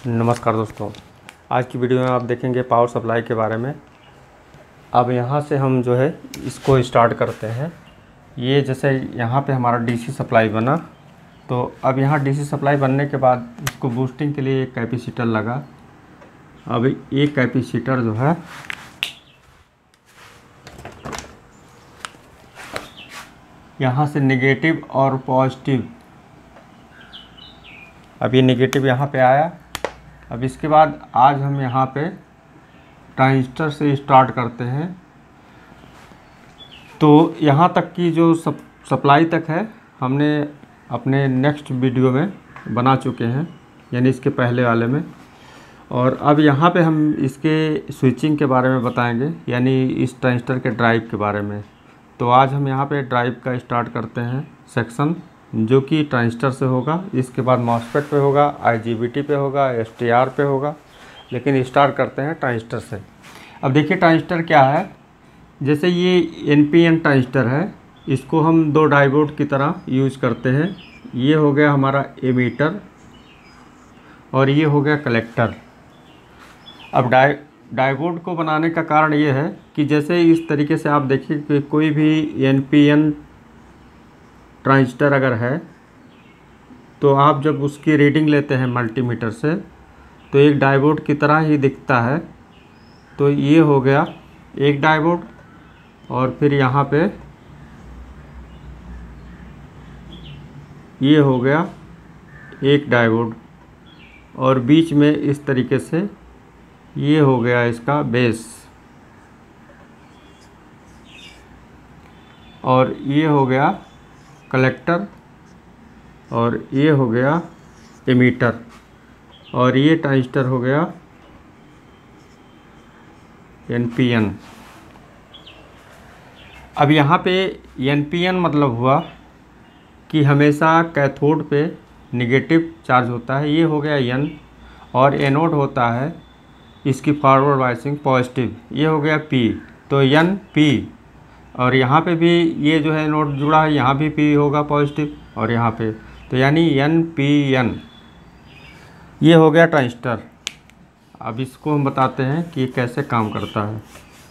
नमस्कार दोस्तों, आज की वीडियो में आप देखेंगे पावर सप्लाई के बारे में। अब यहाँ से हम जो है इसको स्टार्ट करते हैं। ये जैसे यहाँ पे हमारा डीसी सप्लाई बना, तो अब यहाँ डीसी सप्लाई बनने के बाद इसको बूस्टिंग के लिए एक कैपेसिटर लगा। अब एक कैपेसिटर जो है यहाँ से नेगेटिव और पॉजिटिव, अब ये नेगेटिव यहाँ पे आया। अब इसके बाद आज हम यहाँ पे ट्रांजिस्टर से स्टार्ट करते हैं। तो यहाँ तक की जो सप्लाई तक है हमने अपने नेक्स्ट वीडियो में बना चुके हैं, यानी इसके पहले वाले में। और अब यहाँ पे हम इसके स्विचिंग के बारे में बताएंगे, यानी इस ट्रांजिस्टर के ड्राइव के बारे में। तो आज हम यहाँ पे ड्राइव का स्टार्ट करते हैं सेक्शन, जो कि ट्रांजिस्टर से होगा। इसके बाद मॉसफेट पे होगा, आईजीबीटी पे होगा, एसटीआर पे होगा, लेकिन स्टार्ट करते हैं ट्रांजिस्टर से। अब देखिए ट्रांजिस्टर क्या है। जैसे ये एनपीएन ट्रांजिस्टर है, इसको हम दो डायोड की तरह यूज़ करते हैं। ये हो गया हमारा एमीटर और ये हो गया कलेक्टर। अब डायोड को बनाने का कारण ये है कि जैसे इस तरीके से आप देखिए कि कोई भी एनपीएन ट्रांजिस्टर अगर है, तो आप जब उसकी रीडिंग लेते हैं मल्टीमीटर से, तो एक डायोड की तरह ही दिखता है। तो ये हो गया एक डायोड, और फिर यहाँ पे ये हो गया एक डायोड, और बीच में इस तरीके से ये हो गया इसका बेस, और ये हो गया कलेक्टर, और ये हो गया एमीटर, और ये ट्रांजिस्टर हो गया एनपीएन। अब यहाँ पे एनपीएन मतलब हुआ कि हमेशा कैथोड पे नेगेटिव चार्ज होता है, ये हो गया एन, और एनोड होता है इसकी फॉरवर्ड बायसिंग पॉजिटिव, ये हो गया पी। तो एन पी, और यहाँ पे भी ये जो है नोड जुड़ा है, यहाँ भी पी होगा पॉजिटिव, और यहाँ पे, तो यानी एन पी एन, ये हो गया ट्रांजिस्टर। अब इसको हम बताते हैं कि ये कैसे काम करता है।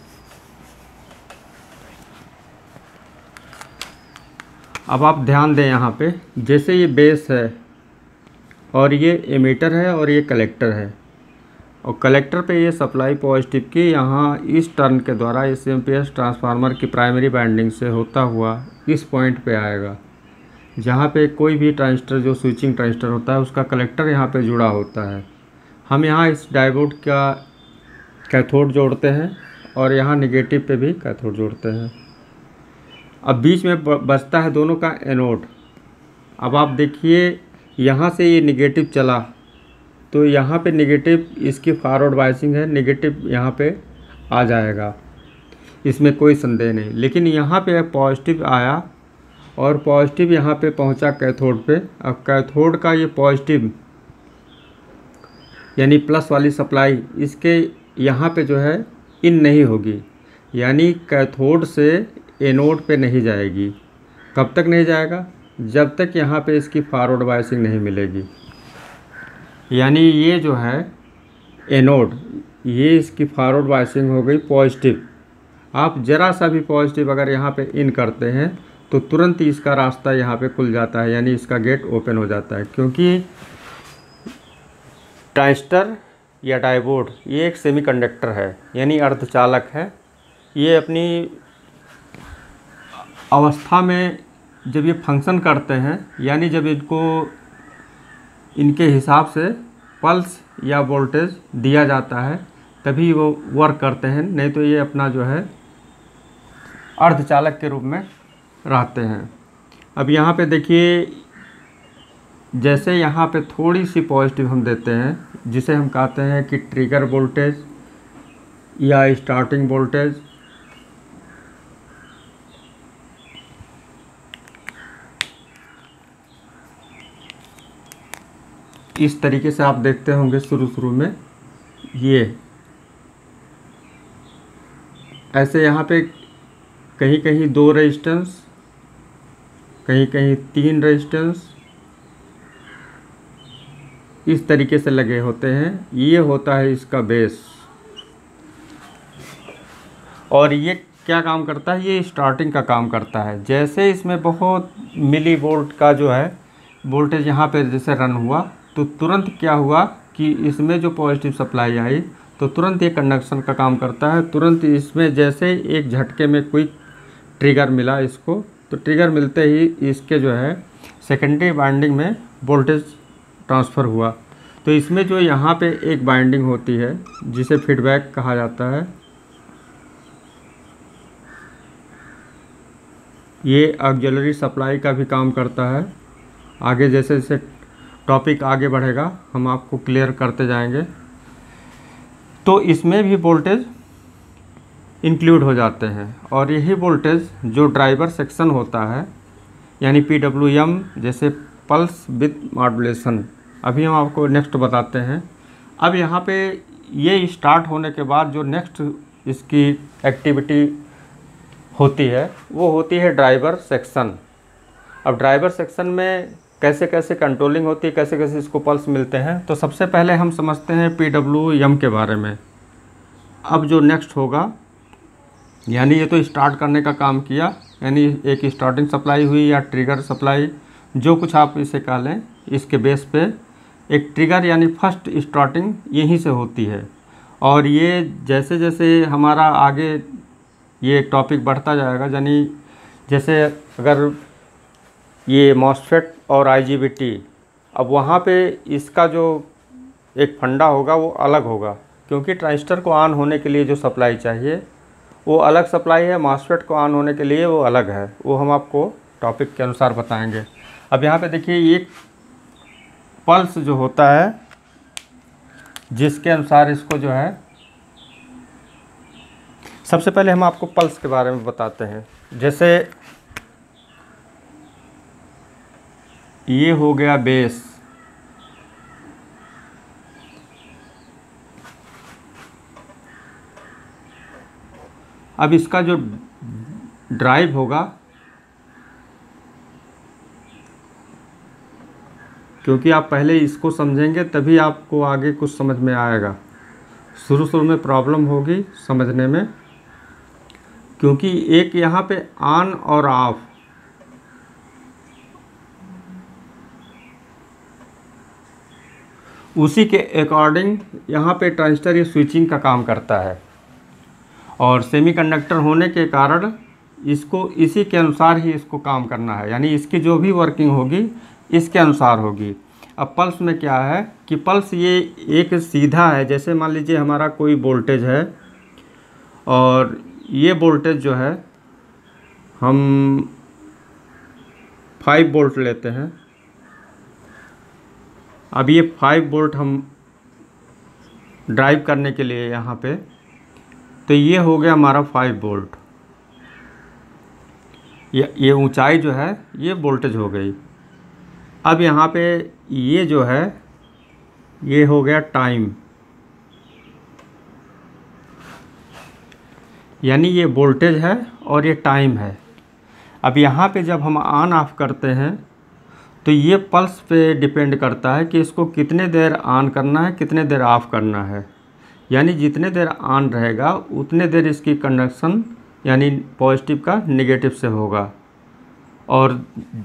अब आप ध्यान दें यहाँ पे, जैसे ये बेस है और ये एमीटर है और ये कलेक्टर है, और कलेक्टर पे ये सप्लाई पॉजिटिव की यहाँ इस टर्न के द्वारा इस एम्पीयर ट्रांसफार्मर की प्राइमरी वाइंडिंग से होता हुआ इस पॉइंट पे आएगा, जहाँ पे कोई भी ट्रांजिस्टर जो स्विचिंग ट्रांजिस्टर होता है उसका कलेक्टर यहाँ पे जुड़ा होता है। हम यहाँ इस डायोड का कैथोड जोड़ते हैं और यहाँ नेगेटिव पे भी कैथोड जोड़ते हैं। अब बीच में बचता है दोनों का एनोड। अब आप देखिए यहाँ से ये नेगेटिव चला, तो यहाँ पे नेगेटिव इसकी फॉरवर्ड बायसिंग है, नेगेटिव यहाँ पे आ जाएगा, इसमें कोई संदेह नहीं। लेकिन यहाँ पे पॉजिटिव आया और पॉजिटिव यहाँ पे पहुँचा कैथोड पे। अब कैथोड का ये पॉजिटिव यानी प्लस वाली सप्लाई इसके यहाँ पे जो है इन नहीं होगी, यानी कैथोड से एनोड पे नहीं जाएगी। कब तक नहीं जाएगा? जब तक यहाँ पे इसकी फॉरवर्ड बायसिंग नहीं मिलेगी। यानी ये जो है एनोड, ये इसकी फॉरवर्ड बायसिंग हो गई पॉजिटिव। आप ज़रा सा भी पॉजिटिव अगर यहाँ पे इन करते हैं तो तुरंत ही इसका रास्ता यहाँ पे खुल जाता है, यानी इसका गेट ओपन हो जाता है। क्योंकि ट्रांजिस्टर या डायोड ये एक सेमीकंडक्टर है, यानी अर्धचालक है। ये अपनी अवस्था में जब ये फंक्शन करते हैं, यानी जब इनको इनके हिसाब से पल्स या वोल्टेज दिया जाता है, तभी वो वर्क करते हैं, नहीं तो ये अपना जो है अर्धचालक के रूप में रहते हैं। अब यहाँ पे देखिए, जैसे यहाँ पे थोड़ी सी पॉजिटिव हम देते हैं, जिसे हम कहते हैं कि ट्रिगर वोल्टेज या स्टार्टिंग वोल्टेज, इस तरीके से आप देखते होंगे शुरू में ये ऐसे यहाँ पे कहीं कहीं 2 रेजिस्टेंस, कहीं कहीं 3 रेजिस्टेंस, इस तरीके से लगे होते हैं। ये होता है इसका बेस, और ये क्या काम करता है, ये स्टार्टिंग का काम करता है। जैसे इसमें बहुत मिली वोल्ट का जो है वोल्टेज यहाँ पे जैसे रन हुआ, तो तुरंत क्या हुआ कि इसमें जो पॉजिटिव सप्लाई आई तो तुरंत ये कंडक्शन का काम करता है। तुरंत इसमें जैसे एक झटके में कोई ट्रिगर मिला इसको, तो ट्रिगर मिलते ही इसके जो है सेकेंडरी वाइंडिंग में वोल्टेज ट्रांसफ़र हुआ। तो इसमें जो यहाँ पे एक वाइंडिंग होती है जिसे फीडबैक कहा जाता है, ये ऑक्सिलरी सप्लाई का भी काम करता है। आगे जैसे जैसे टॉपिक आगे बढ़ेगा हम आपको क्लियर करते जाएंगे। तो इसमें भी वोल्टेज इंक्लूड हो जाते हैं, और यही वोल्टेज जो ड्राइवर सेक्शन होता है यानी PWM, जैसे पल्स विद मॉड्यूलेशन, अभी हम आपको नेक्स्ट बताते हैं। अब यहाँ पे ये स्टार्ट होने के बाद जो नेक्स्ट इसकी एक्टिविटी होती है वो होती है ड्राइवर सेक्शन। अब ड्राइवर सेक्शन में कैसे कैसे कंट्रोलिंग होती है, कैसे कैसे इसको पल्स मिलते हैं, तो सबसे पहले हम समझते हैं PWM के बारे में। अब जो नेक्स्ट होगा, यानी ये तो स्टार्ट करने का काम किया, यानी एक स्टार्टिंग सप्लाई हुई या ट्रिगर सप्लाई, जो कुछ आप इसे कह लें, इसके बेस पे एक ट्रिगर यानी फर्स्ट स्टार्टिंग यहीं से होती है। और ये जैसे जैसे हमारा आगे ये टॉपिक बढ़ता जाएगा, यानी जैसे अगर ये मॉसफेट और IGBT, अब वहाँ पे इसका जो एक फंडा होगा वो अलग होगा, क्योंकि ट्रांजिस्टर को ऑन होने के लिए जो सप्लाई चाहिए वो अलग सप्लाई है, मॉसफेट को ऑन होने के लिए वो अलग है। वो हम आपको टॉपिक के अनुसार बताएंगे। अब यहाँ पे देखिए एक पल्स जो होता है जिसके अनुसार इसको जो है, सबसे पहले हम आपको पल्स के बारे में बताते हैं। जैसे ये हो गया बेस, अब इसका जो ड्राइव होगा, क्योंकि आप पहले इसको समझेंगे तभी आपको आगे कुछ समझ में आएगा। शुरू में प्रॉब्लम होगी समझने में, क्योंकि एक यहाँ पे ऑन और ऑफ, उसी के अकॉर्डिंग यहाँ पे ट्रांजिस्टर ये स्विचिंग का काम करता है, और सेमीकंडक्टर होने के कारण इसको इसी के अनुसार ही इसको काम करना है, यानी इसकी जो भी वर्किंग होगी इसके अनुसार होगी। अब पल्स में क्या है कि पल्स ये एक सीधा है, जैसे मान लीजिए हमारा कोई वोल्टेज है, और ये वोल्टेज जो है हम 5 वोल्ट लेते हैं। अब ये 5 वोल्ट हम ड्राइव करने के लिए यहाँ पे, तो ये हो गया हमारा 5 वोल्ट। ये ऊंचाई जो है ये वोल्टेज हो गई। अब यहाँ पे ये जो है ये हो गया टाइम, यानी ये वोल्टेज है और ये टाइम है। अब यहाँ पे जब हम ऑन ऑफ करते हैं तो ये पल्स पे डिपेंड करता है कि इसको कितने देर ऑन करना है, कितने देर ऑफ़ करना है। यानी जितने देर ऑन रहेगा उतने देर इसकी कंडक्शन यानी पॉजिटिव का नेगेटिव से होगा, और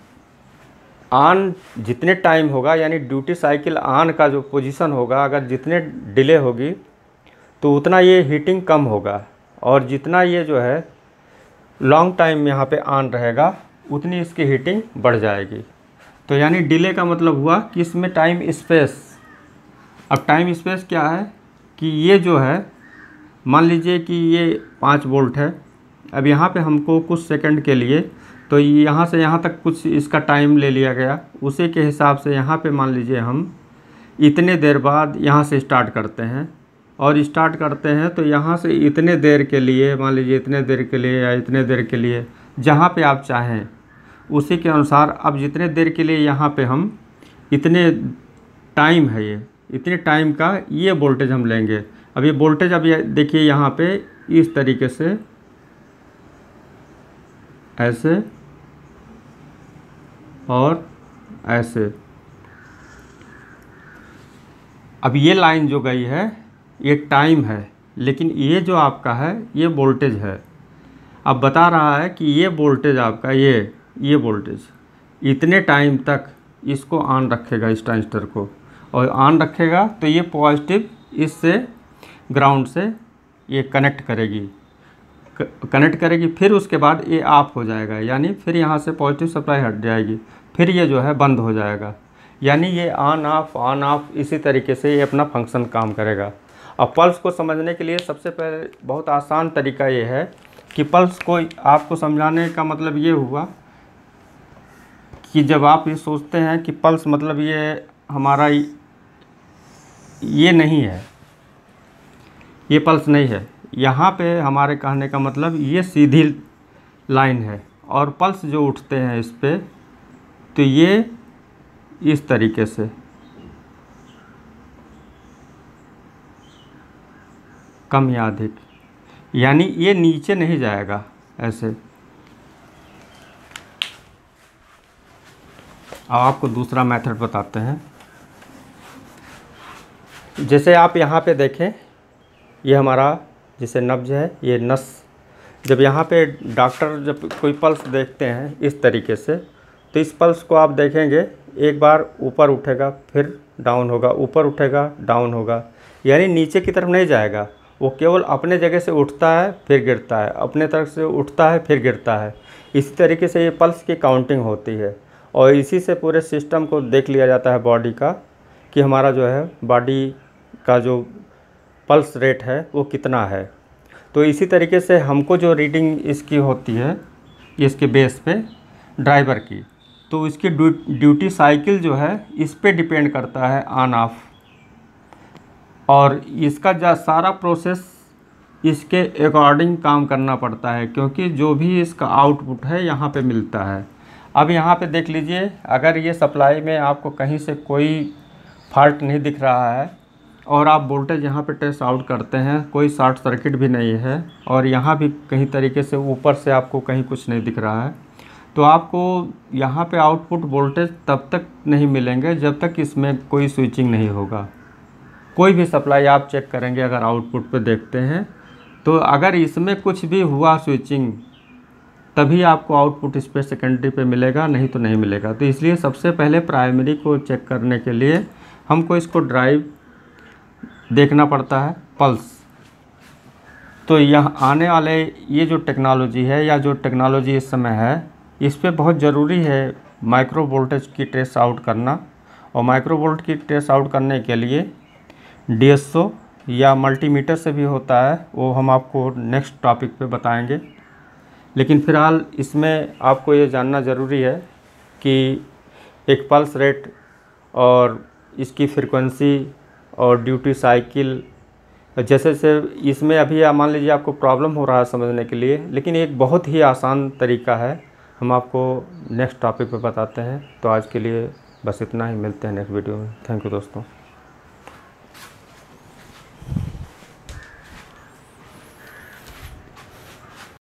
ऑन जितने टाइम होगा यानी ड्यूटी साइकिल ऑन का जो पोजीशन होगा, अगर जितने डिले होगी तो उतना ये हीटिंग कम होगा, और जितना ये जो है लॉन्ग टाइम यहाँ पे ऑन रहेगा उतनी इसकी हीटिंग बढ़ जाएगी। तो यानी डिले का मतलब हुआ कि इसमें टाइम स्पेस। अब टाइम स्पेस क्या है कि ये जो है मान लीजिए कि ये 5 वोल्ट है, अब यहाँ पे हमको कुछ सेकंड के लिए, तो यहाँ से यहाँ तक कुछ इसका टाइम ले लिया गया, उसी के हिसाब से यहाँ पे मान लीजिए हम इतने देर बाद यहाँ से स्टार्ट करते हैं, और स्टार्ट करते हैं तो यहाँ से इतने देर के लिए, मान लीजिए इतने देर के लिए या इतने देर के लिए, जहाँ पे आप चाहें उसी के अनुसार। अब जितने देर के लिए यहाँ पे हम इतने टाइम है, ये इतने टाइम का ये वोल्टेज हम लेंगे। अब ये वोल्टेज, अब ये देखिए यहाँ पे इस तरीके से ऐसे और ऐसे, अब ये लाइन जो गई है ये टाइम है, लेकिन ये जो आपका है ये वोल्टेज है। अब बता रहा है कि ये वोल्टेज आपका ये वोल्टेज इतने टाइम तक इसको ऑन रखेगा, इस ट्रांजिस्टर को, और ऑन रखेगा तो ये पॉजिटिव इससे ग्राउंड से ये कनेक्ट करेगी, फिर उसके बाद ये ऑफ हो जाएगा, यानी फिर यहाँ से पॉजिटिव सप्लाई हट जाएगी, फिर ये जो है बंद हो जाएगा। यानी ये ऑन ऑफ इसी तरीके से ये अपना फंक्शन काम करेगा। अब पल्स को समझने के लिए सबसे पहले बहुत आसान तरीका ये है कि पल्स को आपको समझाने का मतलब ये हुआ कि जब आप ये सोचते हैं कि पल्स मतलब ये हमारा ये नहीं है, ये पल्स नहीं है, यहाँ पे हमारे कहने का मतलब ये सीधी लाइन है, और पल्स जो उठते हैं इस पे तो ये इस तरीके से कम या अधिक, यानी ये नीचे नहीं जाएगा ऐसे। अब आपको दूसरा मेथड बताते हैं। जैसे आप यहाँ पे देखें, ये हमारा जैसे नब्ज है, ये नस, जब यहाँ पे डॉक्टर जब कोई पल्स देखते हैं इस तरीके से, तो इस पल्स को आप देखेंगे एक बार ऊपर उठेगा फिर डाउन होगा, ऊपर उठेगा डाउन होगा, यानी नीचे की तरफ नहीं जाएगा, वो केवल अपने जगह से उठता है फिर गिरता है, अपने तरफ से उठता है फिर गिरता है। इसी तरीके से ये पल्स की काउंटिंग होती है, और इसी से पूरे सिस्टम को देख लिया जाता है बॉडी का कि हमारा जो है बॉडी का जो पल्स रेट है वो कितना है। तो इसी तरीके से हमको जो रीडिंग इसकी होती है इसके बेस पे ड्राइवर की, तो इसकी ड्यूटी साइकिल जो है इस पे डिपेंड करता है ऑन ऑफ, और इसका सारा प्रोसेस इसके अकॉर्डिंग काम करना पड़ता है, क्योंकि जो भी इसका आउटपुट है यहाँ पे मिलता है। अब यहाँ पे देख लीजिए, अगर ये सप्लाई में आपको कहीं से कोई फॉल्ट नहीं दिख रहा है और आप वोल्टेज यहाँ पे टेस्ट आउट करते हैं, कोई शॉर्ट सर्किट भी नहीं है, और यहाँ भी कहीं तरीके से ऊपर से आपको कहीं कुछ नहीं दिख रहा है, तो आपको यहाँ पे आउटपुट वोल्टेज तब तक नहीं मिलेंगे जब तक इसमें कोई स्विचिंग नहीं होगा। कोई भी सप्लाई आप चेक करेंगे, अगर आउटपुट पे देखते हैं तो अगर इसमें कुछ भी हुआ स्विचिंग, तभी आपको आउटपुट इस पर सेकेंडरी पे मिलेगा, नहीं तो नहीं मिलेगा। तो इसलिए सबसे पहले प्राइमरी को चेक करने के लिए हमको इसको ड्राइव देखना पड़ता है, पल्स। तो यहाँ आने वाले ये जो टेक्नोलॉजी है या जो टेक्नोलॉजी इस समय है, इस पे बहुत ज़रूरी है माइक्रो वोल्टेज की ट्रेस आउट करना, और माइक्रो वोल्ट की ट्रेस आउट करने के लिए DSO या मल्टीमीटर से भी होता है, वो हम आपको नेक्स्ट टॉपिक पे बताएंगे। लेकिन फ़िलहाल इसमें आपको ये जानना ज़रूरी है कि एक पल्स रेट और इसकी फ्रीक्वेंसी और ड्यूटी साइकिल, जैसे इसमें अभी मान लीजिए आपको प्रॉब्लम हो रहा है समझने के लिए, लेकिन एक बहुत ही आसान तरीका है, हम आपको नेक्स्ट टॉपिक पे बताते हैं। तो आज के लिए बस इतना ही, मिलते हैं नेक्स्ट वीडियो में। थैंक यू दोस्तों।